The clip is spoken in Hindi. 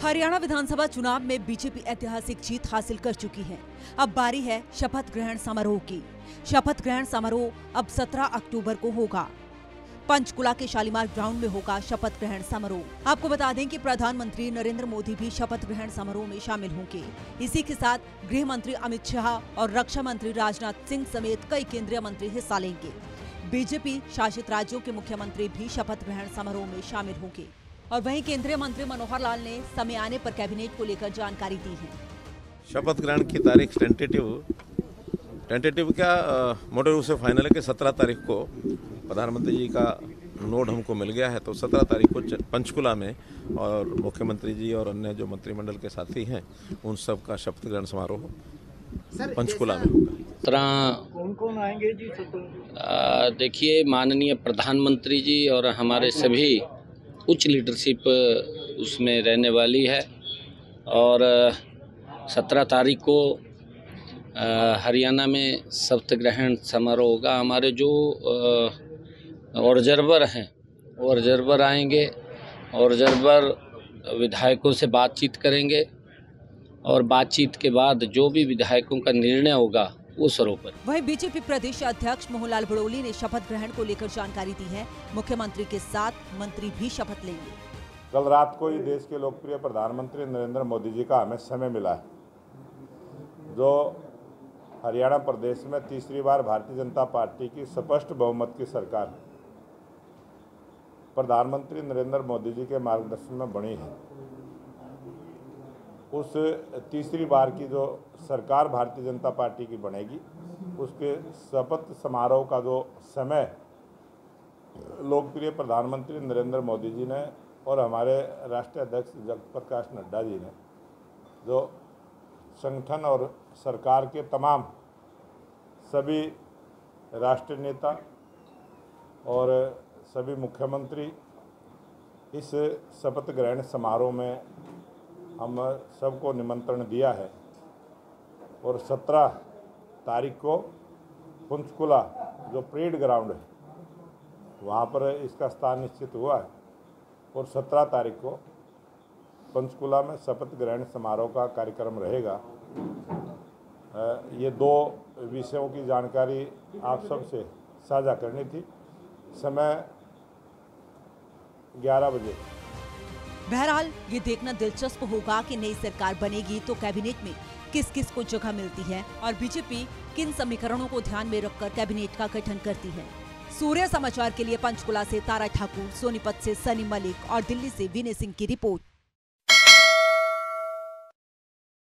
हरियाणा विधानसभा चुनाव में बीजेपी ऐतिहासिक जीत हासिल कर चुकी है। अब बारी है शपथ ग्रहण समारोह की। शपथ ग्रहण समारोह अब 17 अक्टूबर को होगा। पंचकुला के शालीमार ग्राउंड में होगा शपथ ग्रहण समारोह। आपको बता दें कि प्रधानमंत्री नरेंद्र मोदी भी शपथ ग्रहण समारोह में शामिल होंगे। इसी के साथ गृह मंत्री अमित शाह और रक्षा मंत्री राजनाथ सिंह समेत कई केंद्रीय मंत्री हिस्सा लेंगे। बीजेपी शासित राज्यों के मुख्यमंत्री भी शपथ ग्रहण समारोह में शामिल होंगे। और वहीं केंद्रीय मंत्री मनोहर लाल ने समय आने पर कैबिनेट को लेकर जानकारी दी है। शपथ ग्रहण की तारीख टेंटेटिव क्या मोटे रूप से फाइनल है कि 17 तारीख को प्रधानमंत्री जी का नोट हमको मिल गया है, तो 17 तारीख को पंचकुला में और मुख्यमंत्री जी और अन्य जो मंत्रिमंडल के साथी हैं उन सब का शपथ ग्रहण समारोह पंचकुला में होगा। कौन आएंगे जी? देखिए, माननीय प्रधानमंत्री जी और हमारे सभी उच्च लीडरशिप उसमें रहने वाली है और 17 तारीख को हरियाणा में शपथ ग्रहण समारोह होगा। हमारे जो ऑब्जर्वर हैं वो ऑब्जर्वर आएंगे, ऑब्जर्वर विधायकों से बातचीत करेंगे और बातचीत के बाद जो भी विधायकों का निर्णय होगा वो सरोपर। वहीं बीजेपी प्रदेश अध्यक्ष मोहनलाल बड़ोली ने शपथ ग्रहण को लेकर जानकारी दी है। मुख्यमंत्री के साथ मंत्री भी शपथ लेंगे। कल रात को ही देश के लोकप्रिय प्रधानमंत्री नरेंद्र मोदी जी का हमें समय मिला है, जो हरियाणा प्रदेश में तीसरी बार भारतीय जनता पार्टी की स्पष्ट बहुमत की सरकार प्रधानमंत्री नरेंद्र मोदी जी के मार्गदर्शन में बनी है। उस तीसरी बार की जो सरकार भारतीय जनता पार्टी की बनेगी, उसके शपथ समारोह का जो समय लोकप्रिय प्रधानमंत्री नरेंद्र मोदी जी ने और हमारे राष्ट्रीय अध्यक्ष जगत प्रकाश नड्डा जी ने जो संगठन और सरकार के तमाम सभी राष्ट्रीय नेता और सभी मुख्यमंत्री इस शपथ ग्रहण समारोह में हम सबको निमंत्रण दिया है और 17 तारीख को पंचकुला जो परेड ग्राउंड है वहाँ पर इसका स्थान निश्चित हुआ है और 17 तारीख को पंचकुला में शपथ ग्रहण समारोह का कार्यक्रम रहेगा। ये दो विषयों की जानकारी आप सबसे साझा करनी थी। समय 11 बजे। बहरहाल ये देखना दिलचस्प होगा कि नई सरकार बनेगी तो कैबिनेट में किस किस को जगह मिलती है और बीजेपी किन समीकरणों को ध्यान में रखकर कैबिनेट का गठन करती है। सूर्य समाचार के लिए पंचकुला से तारा ठाकुर, सोनीपत से सनी मलिक और दिल्ली से विनय सिंह की रिपोर्ट।